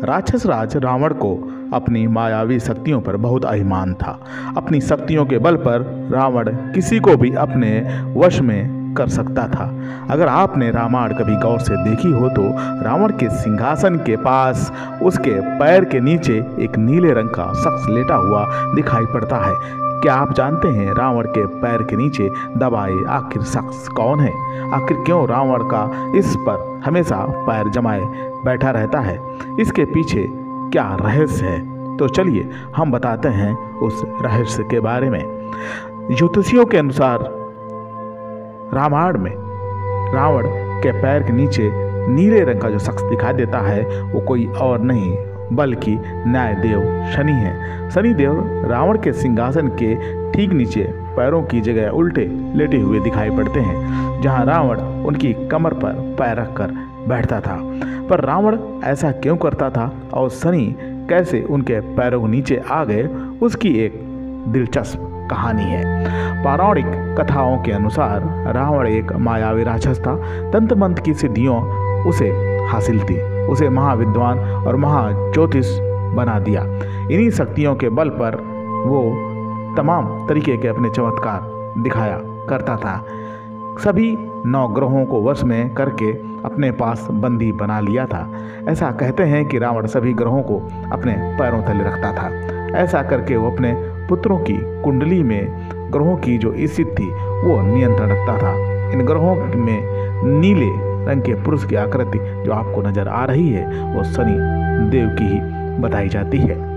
राक्षस राज रावण को अपनी मायावी शक्तियों पर बहुत अभिमान था। अपनी शक्तियों के बल पर रावण किसी को भी अपने वश में कर सकता था। अगर आपने रामायण कभी गौर से देखी हो तो रावण के सिंहासन के पास उसके पैर के नीचे एक नीले रंग का शख्स लेटा हुआ दिखाई पड़ता है। क्या आप जानते हैं रावण के पैर के नीचे दबाए आखिर शख्स कौन है? आखिर क्यों रावण का इस पर हमेशा पैर जमाए बैठा रहता है? इसके पीछे क्या रहस्य है? तो चलिए हम बताते हैं उस रहस्य के बारे में। ज्योतिषियों के अनुसार रामायण में रावण के पैर के नीचे नीले रंग का जो शख्स दिखाई देता है वो कोई और नहीं बल्कि न्यायदेव शनि है। शनिदेव रावण के सिंहासन के ठीक नीचे पैरों की जगह उल्टे लेटे हुए दिखाई पड़ते हैं, जहां रावण उनकी कमर पर पैर रखकर बैठता था। पर रावण ऐसा क्यों करता था और शनि कैसे उनके पैरों के नीचे आ गए, उसकी एक दिलचस्प कहानी है। पौराणिक कथाओं के अनुसार रावण एक मायावी राक्षस था। तंत्र मंत्र की सिद्धियों उसे हासिल थी। उसे महाविद्वान और महाज्योतिष बना दिया। इन्हीं शक्तियों के बल पर वो तमाम तरीके के अपने चमत्कार दिखाया करता था। सभी 9 ग्रहों को वश में करके अपने पास बंदी बना लिया था। ऐसा कहते हैं कि रावण सभी ग्रहों को अपने पैरों तले रखता था। ऐसा करके वो अपने पुत्रों की कुंडली में ग्रहों की जो स्थिति थी वो नियंत्रण रखता था। इन ग्रहों में नीले रंग के पुरुष की आकृति जो आपको नजर आ रही है वो शनि देव की ही बताई जाती है।